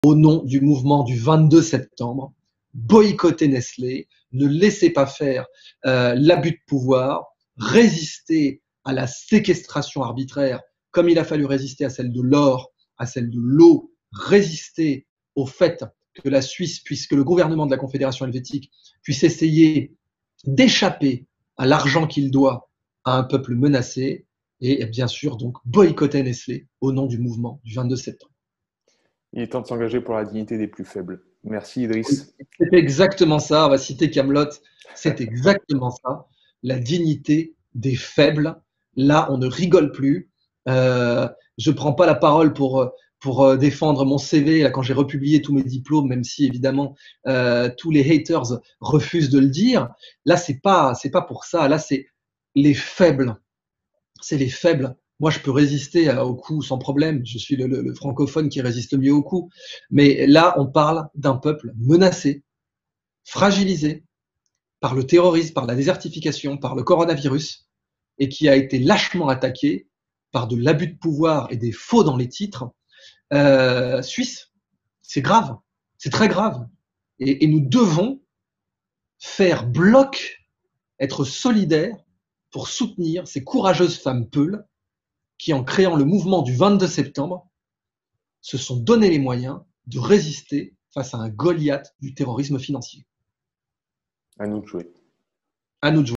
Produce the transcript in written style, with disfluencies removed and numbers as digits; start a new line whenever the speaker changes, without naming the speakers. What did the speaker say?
au nom du mouvement du 22 septembre, boycotter Nestlé, ne laissez pas faire l'abus de pouvoir, résister à la séquestration arbitraire, comme il a fallu résister à celle de l'or, à celle de l'eau, résister au fait que la Suisse puisse, que le gouvernement de la Confédération helvétique puisse essayer d'échapper à l'argent qu'il doit à un peuple menacé, et bien sûr donc boycotter Nestlé au nom du mouvement du 22 septembre.
Il est temps de s'engager pour la dignité des plus faibles. Merci Idriss.
C'est exactement ça, on va citer Kaamelott, c'est exactement ça, la dignité des faibles. Là, on ne rigole plus. Je ne prends pas la parole pour défendre mon CV là, quand j'ai republié tous mes diplômes, même si évidemment tous les haters refusent de le dire. Là, c'est pas pour ça. Là, c'est les faibles. C'est les faibles. Moi, je peux résister au coup sans problème. Je suis le francophone qui résiste mieux au coup. Mais là, on parle d'un peuple menacé, fragilisé par le terrorisme, par la désertification, par le coronavirus, et qui a été lâchement attaqué par de l'abus de pouvoir et des faux dans les titres suisses. C'est grave, c'est très grave. Et nous devons faire bloc, être solidaires pour soutenir ces courageuses femmes peules qui, en créant le mouvement du 22 septembre, se sont donné les moyens de résister face à un Goliath du terrorisme financier.
À nous de jouer.
À nous de jouer.